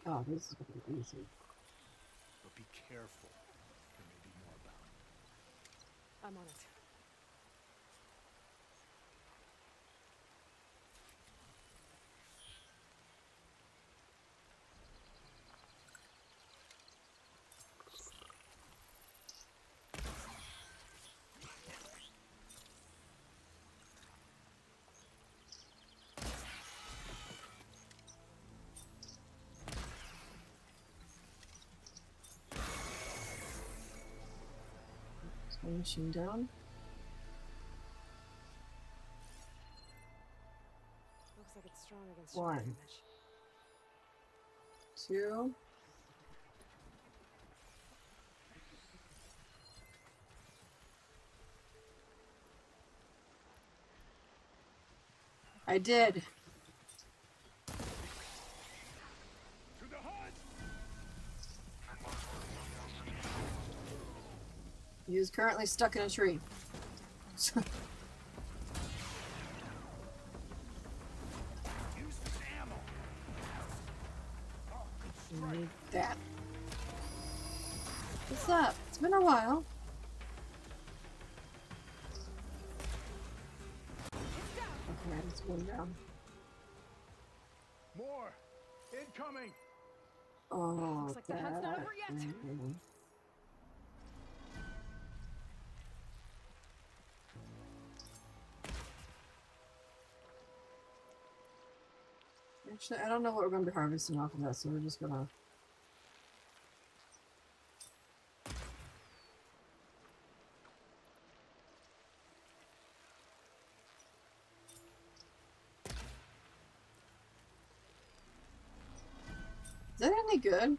Oh, this is gonna be easy. But be careful. There may be more about. I'm on it. One machine down. Looks like it's strong against One. shock damage. 2. I did. To the hut! He is currently stuck in a tree. Use this ammo. I need that. What's up? It's been a while. Okay, it's going down. More! Incoming! Oh, Looks like the hunt's not over yet. Actually, I don't know what we're going to be harvesting off of that, so we're just gonna. Is that any good?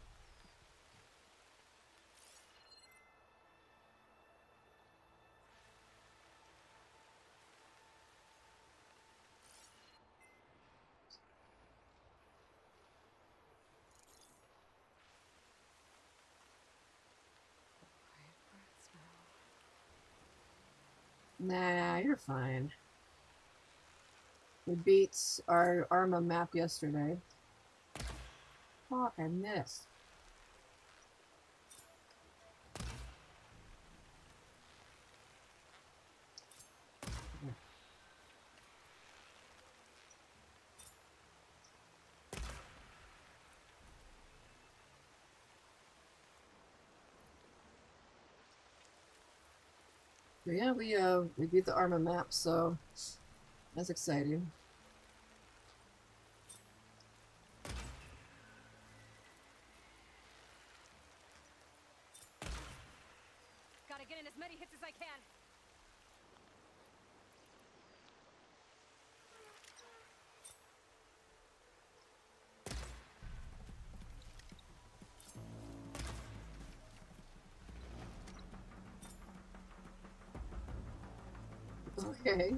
Nah, you're fine. We beat our Arma map yesterday. Oh, I missed. But yeah, we beat the Arma map, so that's exciting. Gotta get in as many hits as I can. Okay.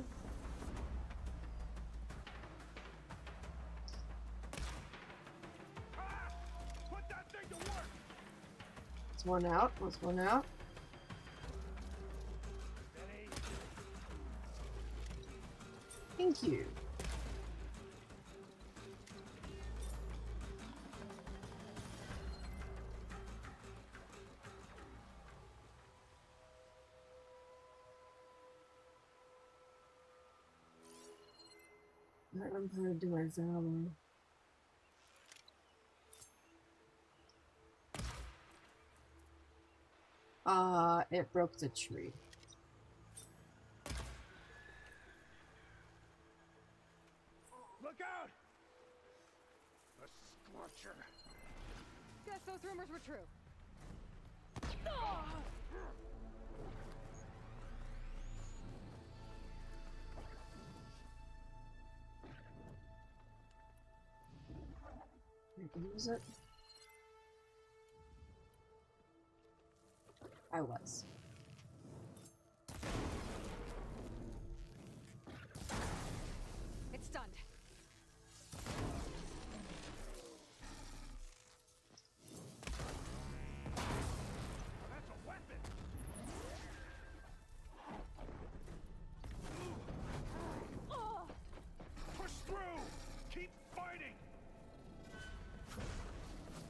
Put that thing to work! That's one out. That's one out. Steady. Thank you. I'm trying to do my valor. It broke the tree. Look out! A scorcher. Guess those rumors were true. You can use it. I was. It's done. That's a weapon! Push through! Keep fighting!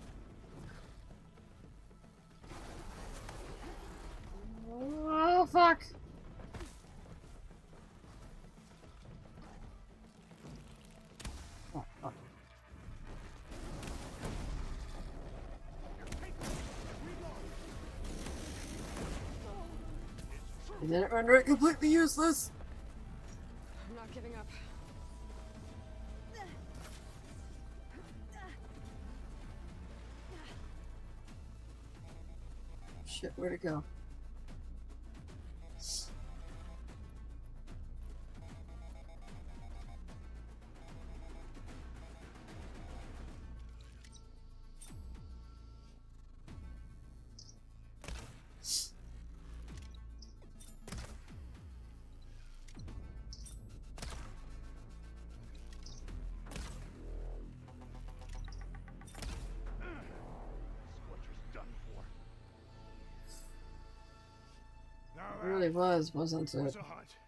And then it rendered it completely useless. I'm not giving up. Shit, where'd it go? Now It really was, wasn't that was it? a hunt.